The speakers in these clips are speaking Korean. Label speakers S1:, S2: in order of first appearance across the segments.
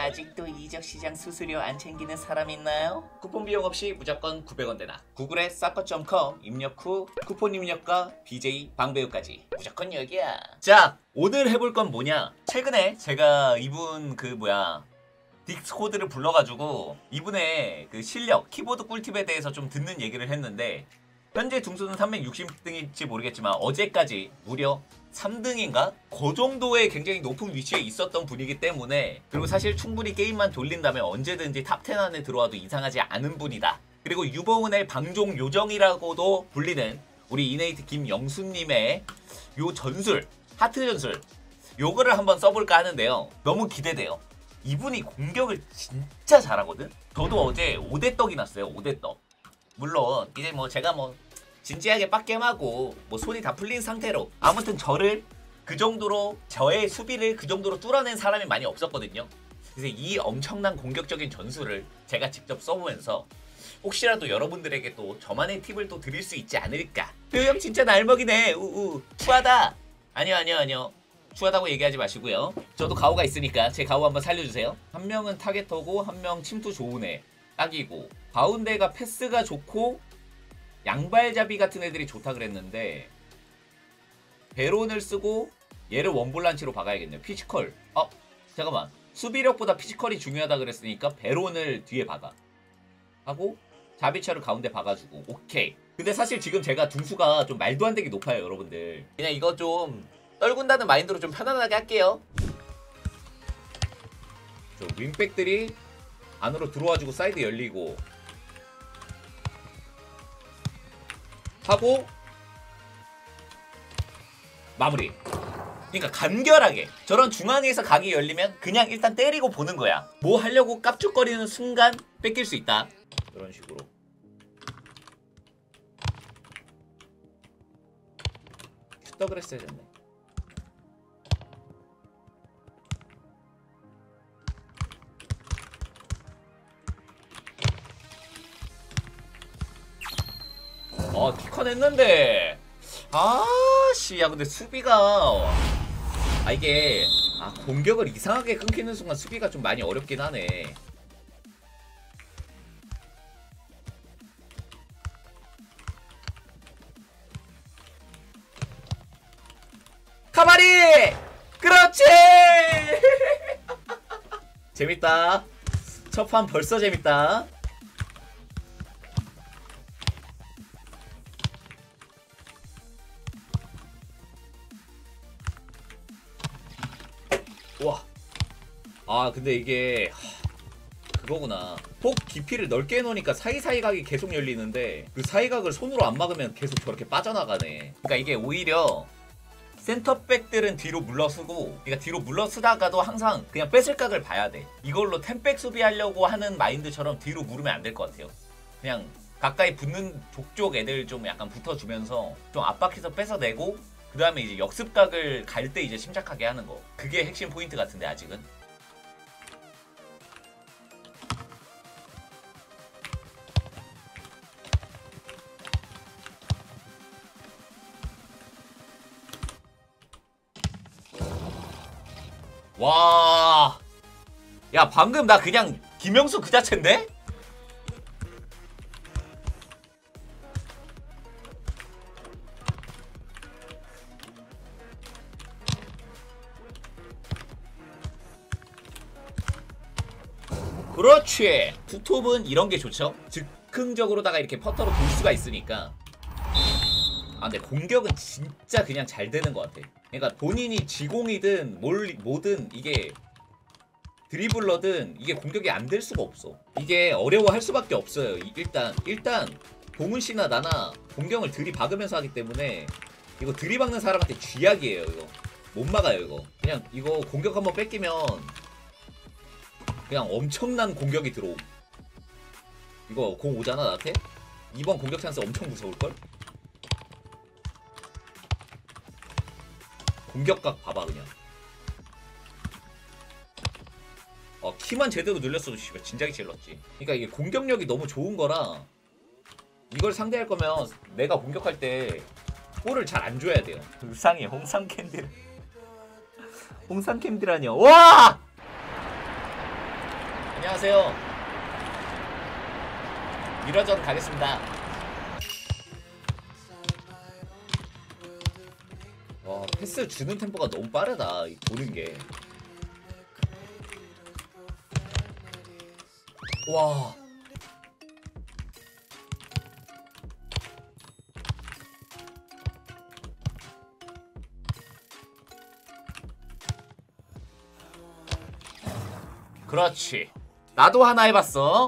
S1: 아직도 이적시장 수수료 안 챙기는 사람 있나요? 쿠폰 비용 없이 무조건 900원 되나. 구글에 soccer.com 입력 후 쿠폰 입력과 BJ 방배우까지 무조건 여기야. 자, 오늘 해볼 건 뭐냐. 최근에 제가 이분 딕스코드를 불러가지고 이분의 그 실력, 키보드 꿀팁에 대해서 좀 듣는 얘기를 했는데, 현재 등수는 360등일지 모르겠지만 어제까지 무려 3등인가? 그 정도의 굉장히 높은 위치에 있었던 분이기 때문에, 그리고 사실 충분히 게임만 돌린다면 언제든지 탑10 안에 들어와도 이상하지 않은 분이다. 그리고 유보은의 방종 요정이라고도 불리는 우리 이네이트 김영수님의 요 전술, 하트 전술, 요거를 한번 써볼까 하는데요. 너무 기대돼요. 이분이 공격을 진짜 잘하거든? 저도 어제 5대떡이 났어요. 5대떡. 물론 이제 제가 진지하게 빡겜하고 손이 다 풀린 상태로, 아무튼 저를 그 정도로, 저의 수비를 그 정도로 뚫어낸 사람이 많이 없었거든요. 그래서 이 엄청난 공격적인 전술을 제가 직접 써보면서 혹시라도 여러분들에게 또 저만의 팁을 또 드릴 수 있지 않을까. 형 진짜 날먹이네. 우우 추하다. 아니요 추하다고 얘기하지 마시고요. 저도 가오가 있으니까 제 가오 한번 살려주세요. 한 명은 타겟터고 한 명 침투 좋은 애 딱이고, 가운데가 패스가 좋고 양발잡이 같은 애들이 좋다 그랬는데, 베론을 쓰고 얘를 원볼란치로 박아야겠네요. 피지컬. 잠깐만, 수비력보다 피지컬이 중요하다 그랬으니까 베론을 뒤에 박아 하고 자비차를 가운데 박아주고. 오케이. 근데 사실 지금 제가 등수가 좀 말도 안 되게 높아요, 여러분들. 그냥 이거 좀 떨군다는 마인드로 좀 편안하게 할게요. 저 윙백들이 안으로 들어와주고 사이드 열리고 하고 마무리. 그러니까 간결하게 저런 중앙에서 각이 열리면 그냥 일단 때리고 보는 거야. 뭐 하려고 깝죽거리는 순간 뺏길 수 있다. 이런 식으로. 슈터그레 했어야겠네. 티컨 했는데, 아씨, 야 근데 수비가, 이게 공격을 이상하게 끊기는 순간 수비가 좀 많이 어렵긴 하네. 카바리! 그렇지! 재밌다. 첫 판 벌써 재밌다. 와. 근데 이게 그거구나. 폭 깊이를 넓게 해놓으니까 사이사이 각이 계속 열리는데, 그 사이각을 손으로 안 막으면 계속 저렇게 빠져나가네. 그러니까 이게 오히려 센터백들은 뒤로 물러서고, 그러니까 뒤로 물러서다가도 항상 그냥 뺏을 각을 봐야 돼. 이걸로 템백 수비하려고 하는 마인드처럼 뒤로 물으면 안 될 것 같아요. 그냥 가까이 붙는 족족 애들 좀 약간 붙어주면서 좀 압박해서 뺏어내고, 그 다음에 이제 역습각을 갈 때 이제 침착하게 하는 거. 그게 핵심 포인트 같은데, 아직은. 와. 야, 방금 나 그냥 김영수 그 자체인데? 그렇지. 투톱은 이런 게 좋죠. 즉흥적으로다가 이렇게 퍼터로 돌 수가 있으니까. 근데 공격은 진짜 그냥 잘 되는 것 같아. 그러니까 본인이 지공이든 뭐든 이게 드리블러든 이게 공격이 안 될 수가 없어. 이게 어려워할 수밖에 없어요. 일단 동훈씨나 나나 공격을 들이박으면서 하기 때문에 이거 들이박는 사람한테 쥐약이에요. 이거 못 막아요. 이거 그냥 이거 공격 한번 뺏기면 그냥 엄청난 공격이 들어옴. 이거 공 오잖아 나한테? 이번 공격 찬스 엄청 무서울걸? 공격각 봐봐 그냥. 키만 제대로 늘렸어도 씨발 진작에 질렀지. 그러니까 이게 공격력이 너무 좋은 거라 이걸 상대할 거면 내가 공격할 때 볼을 잘 안 줘야 돼요. 불쌍해. 홍삼 캔들. 홍삼 캔들아니요. 와! 안녕하세요. 미러전 가겠습니다. 와, 패스 주는 템포가 너무 빠르다. 이 보는 게. 와. 그렇지. 나도 하나 해봤어.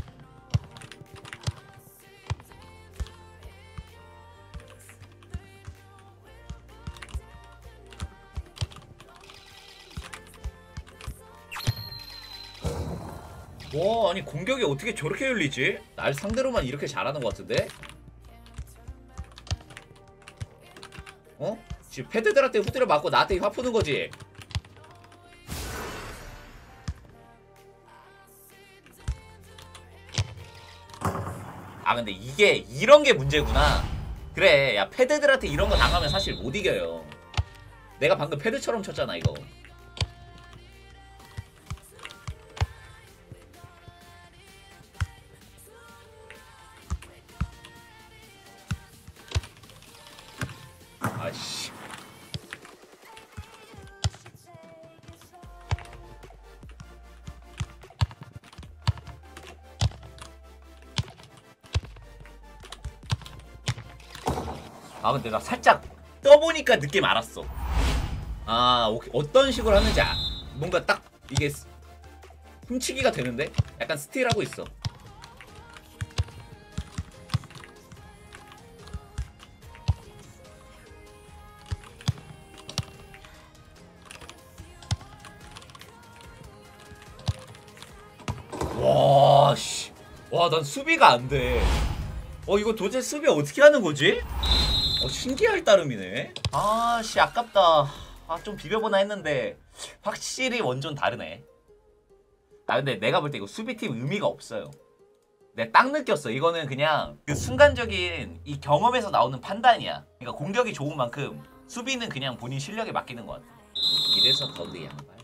S1: 와, 아니 공격이 어떻게 저렇게 열리지? 날 상대로만 이렇게 잘하는 것 같은데? 어? 지금 패드들한테 후드를 맞고 나한테 화 푸는 거지? 아, 근데 이게 이런 게 문제구나. 그래, 야, 패드들한테 이런 거 당하면 사실 못 이겨요. 내가 방금 패드처럼 쳤잖아, 이거. 아씨. 아, 근데 나 살짝 떠보니까 느낌 알았어. 아, 오케이. 어떤 식으로 하는지 뭔가 딱 이게 훔치기가 되는데? 약간 스틸하고 있어. 와, 씨. 와, 난 수비가 안 돼. 이거 도대체 수비 어떻게 하는 거지? 신기할 따름이네. 아, 씨, 아깝다. 아, 좀 비벼보나 했는데 확실히 원조는 다르네. 아, 근데 내가 볼 때 이거 수비팀 의미가 없어요. 내가 딱 느꼈어. 이거는 그냥 그 순간적인 이 경험에서 나오는 판단이야. 그러니까 공격이 좋은 만큼 수비는 그냥 본인 실력에 맡기는 것 같아. 이래서 가운데 양발.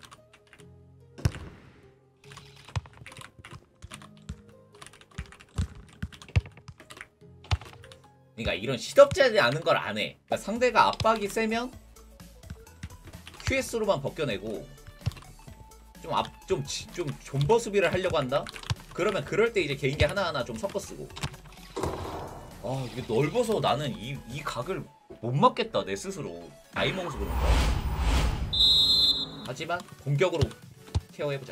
S1: 그러니까 이런 시덥지 않은 걸 안 해. 그러니까 상대가 압박이 세면 QS로만 벗겨내고 좀 존버 수비를 하려고 한다? 그러면 그럴 때 이제 개인기 하나하나 좀 섞어 쓰고. 아, 이게 넓어서 나는 이 각을 못 맞겠다, 내 스스로. 나이 먹어서 그런가. 하지만 공격으로 케어해보자.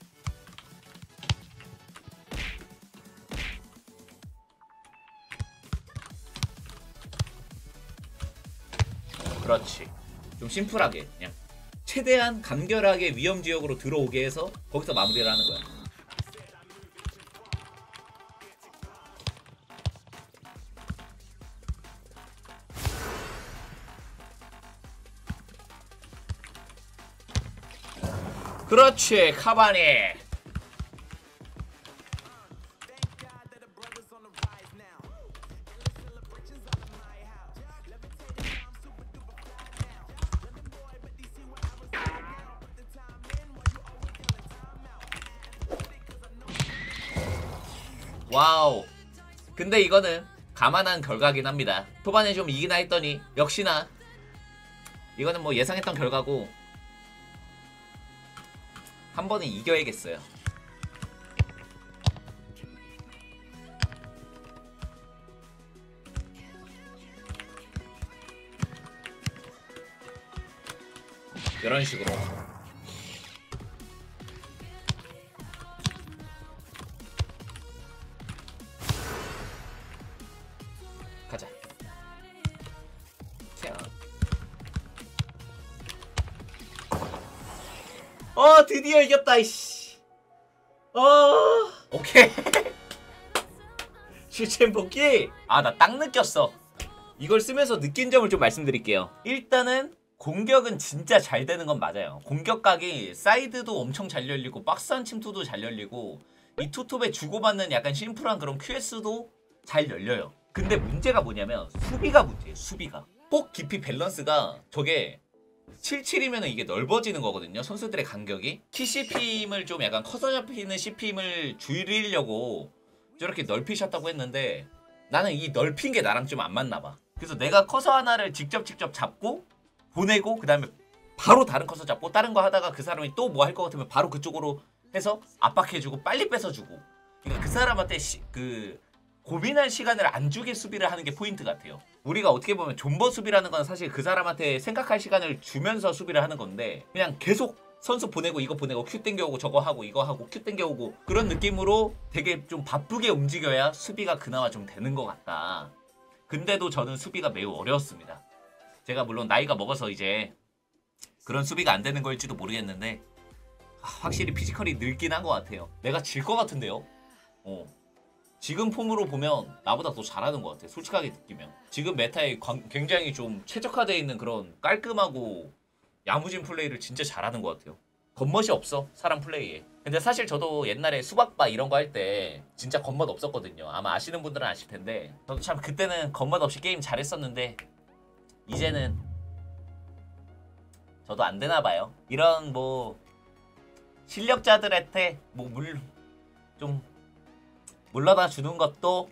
S1: 그렇지. 좀 심플하게 그냥 최대한 간결하게 위험지역으로 들어오게 해서 거기서 마무리를 하는 거야. 그렇지, 카바니. 와우. 근데 이거는 감안한 결과긴 합니다. 초반에 좀 이기나 했더니 역시나 이거는 뭐 예상했던 결과고 한 번은 이겨야겠어요. 이런 식으로. 가자. 드디어 이겼다, 이씨. 오케이. 실챔 복귀. 아, 나 딱 느꼈어. 이걸 쓰면서 느낀 점을 좀 말씀드릴게요. 일단은 공격은 진짜 잘 되는 건 맞아요. 공격각이 사이드도 엄청 잘 열리고 박스한 침투도 잘 열리고 이 투톱에 주고받는 약간 심플한 그런 QS도 잘 열려요. 근데 문제가 뭐냐면 수비가 문제예요. 수비가 폭 깊이 밸런스가 저게 77이면 이게 넓어지는 거거든요. 선수들의 간격이. 키 CP임을 좀 약간 커서 잡히는 CP임을 줄이려고 저렇게 넓히셨다고 했는데 나는 이 넓힌 게 나랑 좀 안 맞나 봐. 그래서 내가 커서 하나를 직접 잡고 보내고 그 다음에 바로 다른 커서 잡고 다른 거 하다가 그 사람이 또 뭐 할 것 같으면 바로 그쪽으로 해서 압박해주고 빨리 뺏어주고. 그러니까 그 사람한테 고민할 시간을 안 주게 수비를 하는 게 포인트 같아요. 우리가 어떻게 보면 존버 수비라는 건 사실 그 사람한테 생각할 시간을 주면서 수비를 하는 건데 그냥 계속 선수 보내고 이거 보내고 큐 땡겨오고 저거 하고 이거 하고 큐 땡겨오고 그런 느낌으로 되게 좀 바쁘게 움직여야 수비가 그나마 좀 되는 것 같다. 근데도 저는 수비가 매우 어려웠습니다. 제가 물론 나이가 먹어서 이제 그런 수비가 안 되는 거일지도 모르겠는데 확실히 피지컬이 늙긴 한 것 같아요. 내가 질 것 같은데요? 지금 폼으로 보면 나보다 더 잘하는 것 같아. 솔직하게 느끼면. 지금 메타에 굉장히 좀 최적화되어 있는 그런 깔끔하고 야무진 플레이를 진짜 잘하는 것 같아요. 겉멋이 없어, 사람 플레이에. 근데 사실 저도 옛날에 수박바 이런 거 할 때 진짜 겉멋 없었거든요. 아마 아시는 분들은 아실 텐데 저도 참 그때는 겉멋 없이 게임 잘했었는데 이제는 저도 안 되나 봐요. 이런 뭐 실력자들한테 뭐 좀 물러다 주는 것도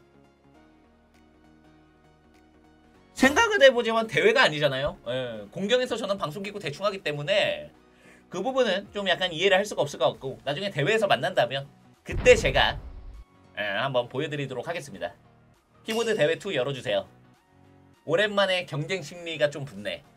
S1: 생각을 해보지만 대회가 아니잖아요. 예, 공경에서 저는 방송 끼고 대충 하기 때문에 그 부분은 좀 약간 이해를 할 수가 없을 것 같고 나중에 대회에서 만난다면 그때 제가 한번 보여드리도록 하겠습니다. 키보드 대회 2 열어주세요. 오랜만에 경쟁 심리가 좀 붙네.